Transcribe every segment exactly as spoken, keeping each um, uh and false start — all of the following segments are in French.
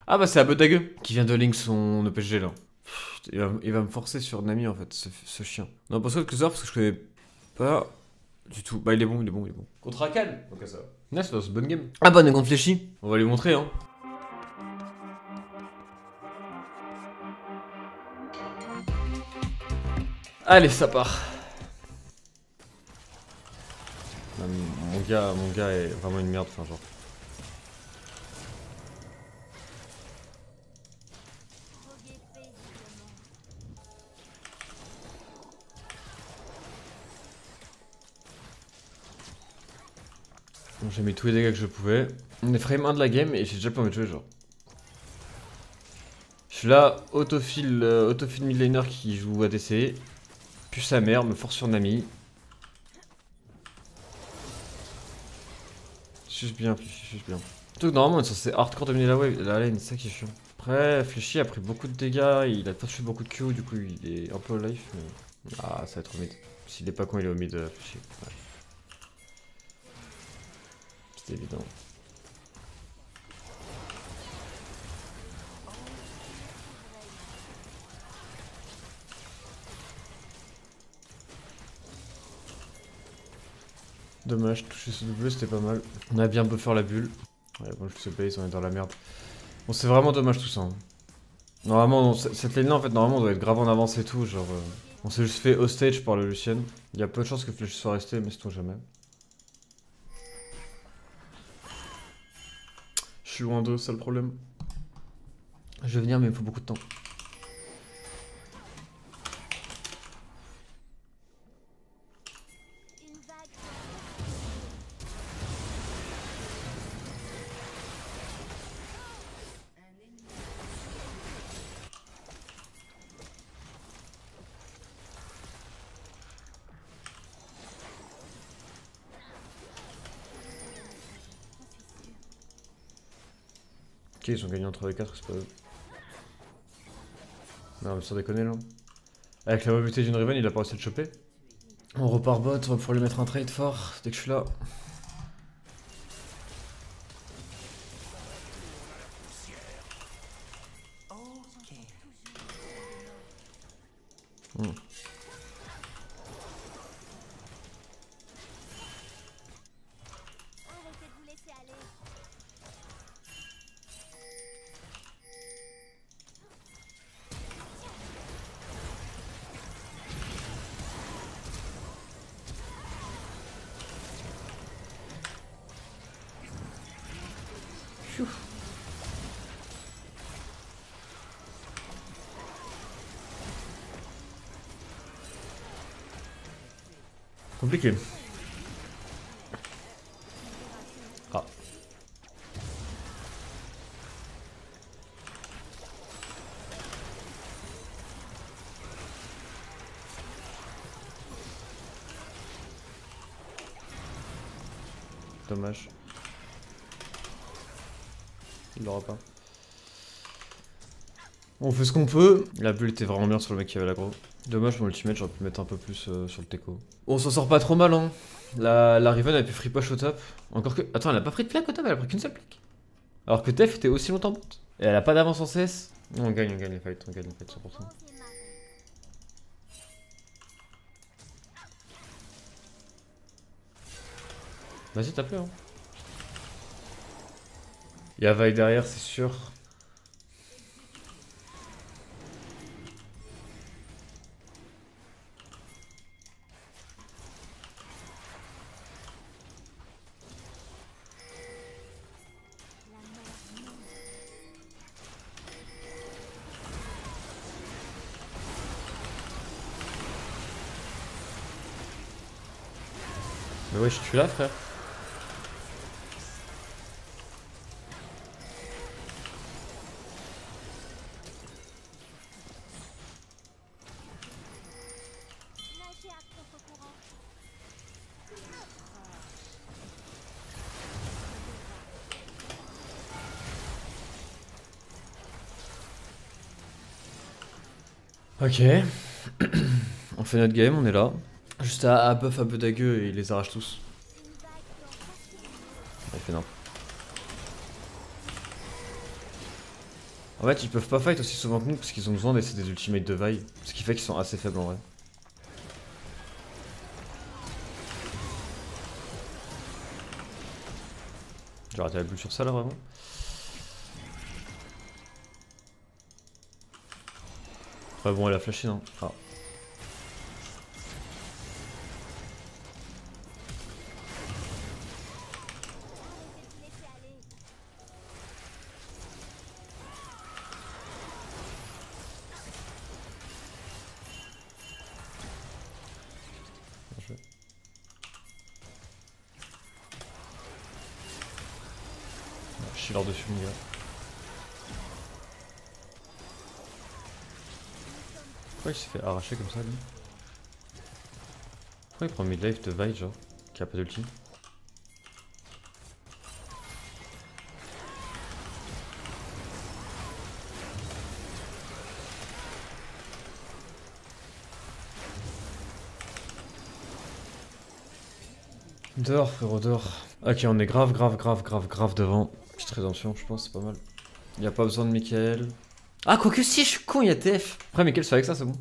Ah bah c'est Abadague qui vient de link son E P G là. Pff, il, va, il va me forcer sur Nami en fait, ce, ce chien. Non, pas ça que ça parce que je connais pas du tout. Bah il est bon, il est bon, il est bon. Contre Akan. Ok ça va. Ouais, c'est une bonne game. Ah bah on est contre Fléchi. On va lui montrer hein. Allez ça part. Non, mon gars, mon gars est vraiment une merde, enfin genre. Bon, j'ai mis tous les dégâts que je pouvais. On est frame un de la game et j'ai déjà pas envie de jouer genre. Je suis là, autofile, euh, autofile mid laner qui joue A D C. Puis sa mère, me force sur Nami. Juste bien, juste bien. Surtout que normalement on est censé hardcore dominer la wave, la lane, c'est ça qui est chiant. Après, Fléchi a pris beaucoup de dégâts, il a pas touché beaucoup de Q, du coup il est un peu au life. Mais... Ah, ça va être au mid. S'il est pas con, il est au mid, euh, Fléchi. Ouais. C'était évident. Dommage, toucher ce W c'était pas mal. On a bien buffer la bulle. Ouais, bon, je sais base, on est dans la merde. Bon, c'est vraiment dommage tout ça. Hein. Normalement, cette lane là, en fait, normalement, on doit être grave en avance et tout. Genre, euh, on s'est juste fait hostage par le Lucien. Il y a peu de chances que Flash soit resté, mais c'est jamais. Je suis loin d'eux, c'est le problème. Je vais venir, mais il me faut beaucoup de temps. Ok, ils ont gagné entre les quatre, c'est pas eux. Non, mais sans déconner là. Avec la mobilité d'une Riven, il a pas réussi à le choper. On repart bot, on va pouvoir lui mettre un trade fort dès que je suis là. Hmm. Pfiou. Compliqué. Ah. Dommage. Il l'aura pas. On fait ce qu'on peut. La bulle était vraiment bien sur le mec qui avait l'aggro. Dommage, mon ultimate, j'aurais pu mettre un peu plus euh, sur le teco. On s'en sort pas trop mal, hein. La, la Riven a pu free push au top. Encore que. Attends, elle a pas pris de plaque au top, elle a pris qu'une seule plaque. Alors que Tef était aussi longtemps bot. Et elle a pas d'avance en C S. On gagne, on gagne les fights, on gagne les fights cent pour cent. Vas-y, tape-le, hein. Y'a Vi derrière, c'est sûr. Mais ouais, je suis là, frère. Ok. On fait notre game, on est là. Juste à, à buff un peu dagueux et il les arrache tous. Il fait n'importe. En fait, ils peuvent pas fight aussi souvent que nous parce qu'ils ont besoin d'essayer des ultimates de Vi. Ce qui fait qu'ils sont assez faibles en vrai. J'ai raté la bulle sur ça là vraiment. Ouais, bon, elle a flashé non. Ah. Je suis leur dessus mon gars. Pourquoi il s'est fait arracher comme ça lui? Pourquoi il prend mid-life de Vi genre? Qui a pas d'ulti? Dehors frérot, dehors. Ok, on est grave, grave, grave, grave, grave devant. Petite rédemption, je pense, c'est pas mal. Y a pas besoin de Michael. Ah, quoique si, je suis con, y'a T F. Après, Michael, c'est avec ça, c'est bon.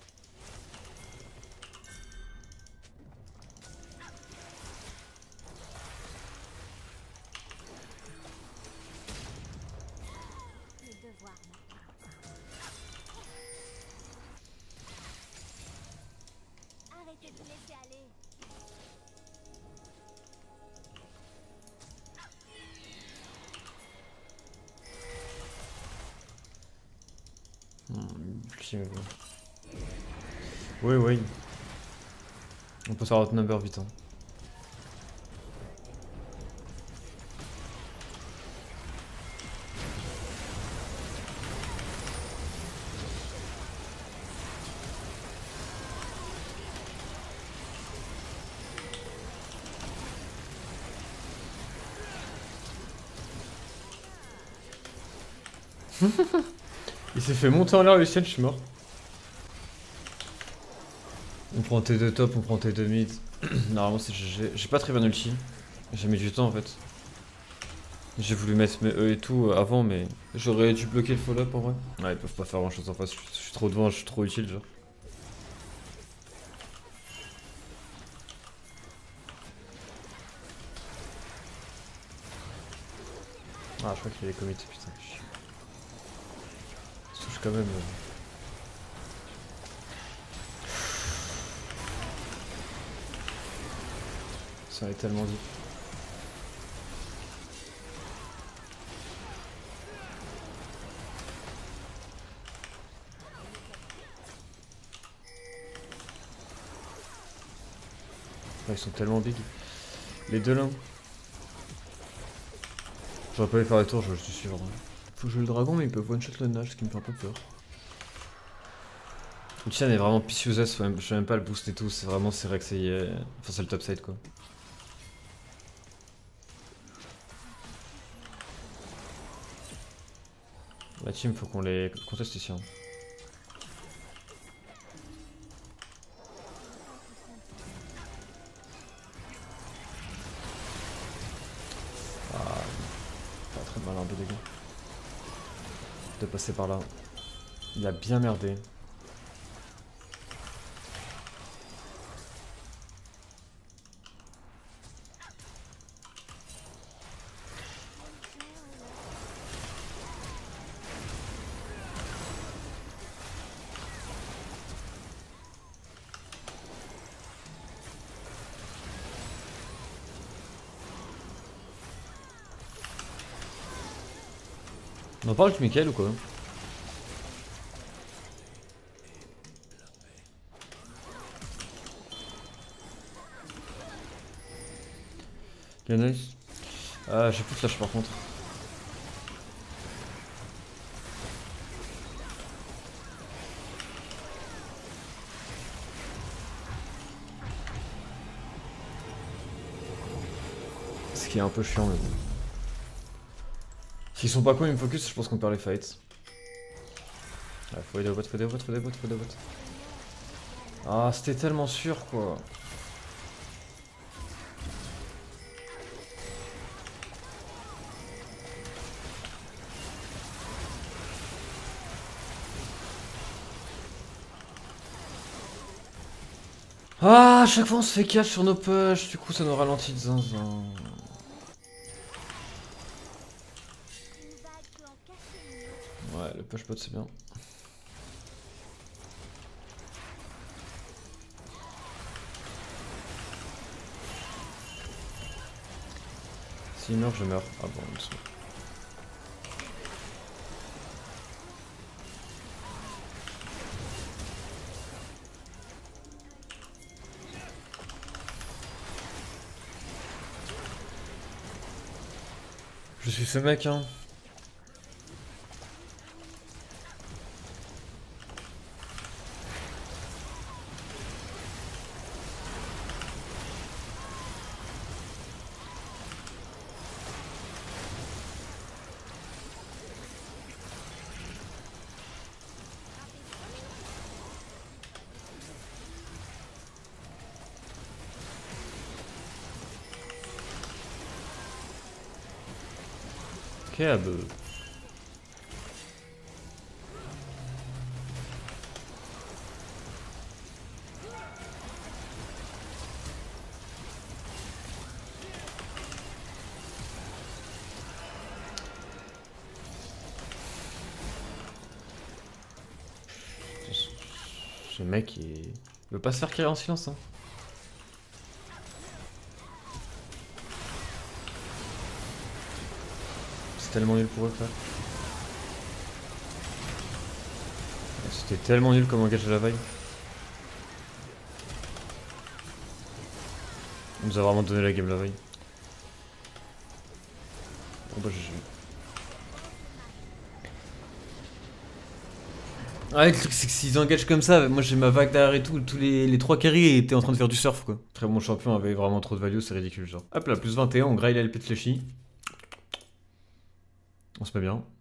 Hmm, oui, oui. On peut faire notre number vite. Hein. Il s'est fait monter en l'air le ciel, je suis mort. On prend T deux top, on prend T deux mid. Normalement c'est G G. J'ai pas très bien ulti. J'ai mis du temps en fait. J'ai voulu mettre mes E et tout avant mais j'aurais dû bloquer le follow-up en vrai. Ouais ils peuvent pas faire grand chose en face, je suis trop devant, je suis trop utile genre. Ah je crois qu'il est committé putain. Ça touche quand même. Euh... Ça est tellement dit. Ah, ils sont tellement big. Les deux là. J'aurais pas les faire les tours, je vais juste suivre. Faut jouer le dragon mais ils peuvent one shot le nage, ce qui me fait un peu peur. Lucian est vraiment pisseux, je vais même pas le boost et tout, c'est vraiment c'est Rex et... Enfin c'est le top side quoi. La team faut qu'on les conteste ici. Hein. Ah, pas très malin de dégâts. De passer par là. Il a bien merdé. On en parle avec Mickaël ou quoi? Ok, nice. Ah, j'ai plus de flash par contre. Ce qui est un peu chiant mais bon. S'ils sont pas cons, ils me focus, je pense qu'on perd les fights. Ah, faut aider au bot, faut aider au bot, faut aider au bot, faut aider au bot. Ah, c'était tellement sûr quoi. Ah, à chaque fois on se fait catch sur nos push, du coup ça nous ralentit de zinzin. Ouais, le push pot c'est bien. S'il meurt, je meurs. Ah bon, on dessous. Je suis ce mec, hein. Cab. Ce mec il... il veut pas se faire carrer en silence, hein. C'est tellement nul pour eux, frère. C'était tellement nul comme engage de la veille. On nous a vraiment donné la game la veille. Bon bah j'ai... Ouais, le truc c'est que s'ils engagent comme ça, moi j'ai ma vague derrière et tout, tous les, les trois carries étaient en train de faire du surf quoi. Très bon champion avait vraiment trop de value, c'est ridicule genre. Hop là, plus vingt et un, on graille la L P de Flashy. On se met bien.